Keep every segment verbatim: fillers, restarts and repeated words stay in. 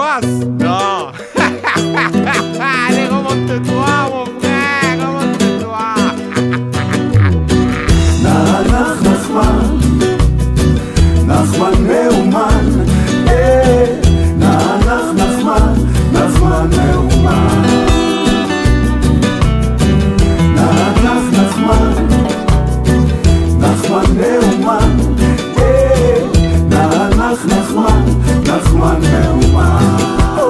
commence? Non. Allez, remonte-toi, mon frère, remonte-toi. Nach Nachman, Nachman Neumann, eh, nach Nachman, Nachman Neumann, nach Nachman, Nachman Neumann, eh, nach Nachman, Nachman Neumann.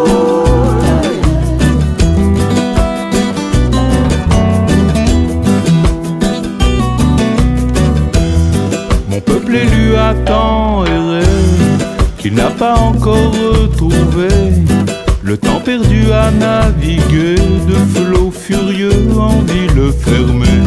Mon peuple élu a tant erré qu'il n'a pas encore retrouvé le temps perdu à naviguer de flots furieux en ville fermée.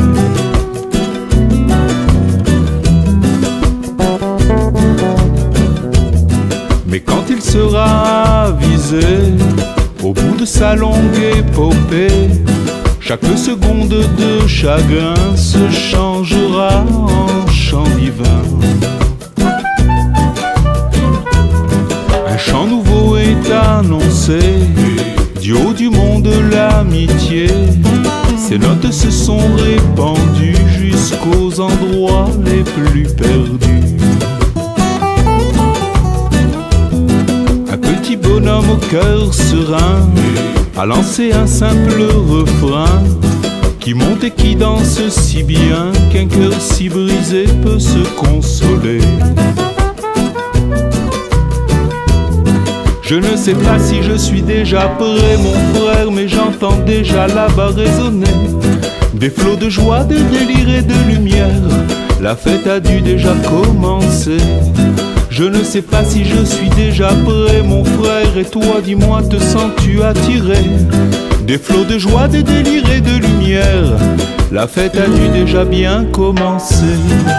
Mais quand il sera avisé au bout de sa longue épopée, chaque seconde de chagrin se changera en chant divin. Un chant nouveau est annoncé du haut du monde l'amitié. Ces notes se sont répandues jusqu'aux endroits les plus perdus. Un petit bonhomme au cœur serein a lancé un simple refrain qui monte et qui danse si bien qu'un cœur si brisé peut se consoler. Je ne sais pas si je suis déjà prêt, mon frère, mais j'entends déjà là-bas résonner des flots de joie, de délire et de lumière. La fête a dû déjà commencer. Je ne sais pas si je suis déjà prêt, mon frère, et toi, dis-moi, te sens-tu attiré des flots de joie, de délire et de lumière? La fête a dû déjà bien commencer.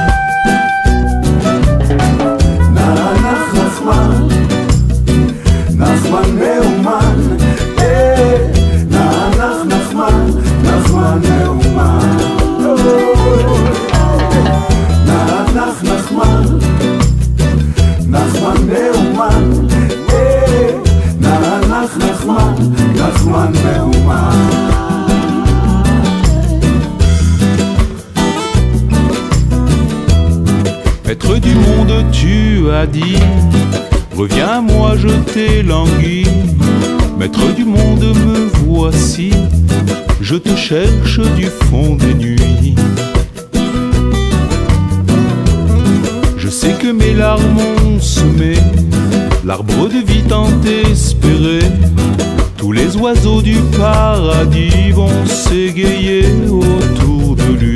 Nachman Neumann, eh, nach Nachman, Nachman Neumann, nach Nachman, Nachman Neumann, eh, nach Nachman, Nachman Neumann. Maître du monde, tu as dit, reviens à moi, je t'ai langui. Maître du monde, me voici, je te cherche du fond des nuits. Je sais que mes larmes ont semé l'arbre de vie tant espéré. Tous les oiseaux du paradis vont s'égayer autour de lui.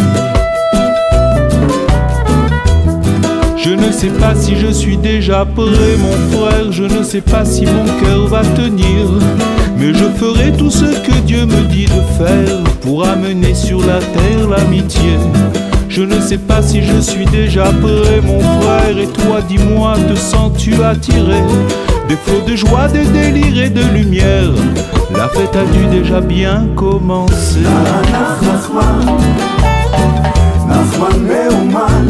Je ne sais pas si je suis déjà prêt, mon frère, je ne sais pas si mon cœur va tenir, mais je ferai tout ce que Dieu me dit de faire pour amener sur la terre l'amitié. Je ne sais pas si je suis déjà prêt, mon frère, et toi, dis-moi, te sens-tu attiré des flots de joie, de délire et de lumière? La fête a dû déjà bien commencer. Nachman, Nachman Neumann.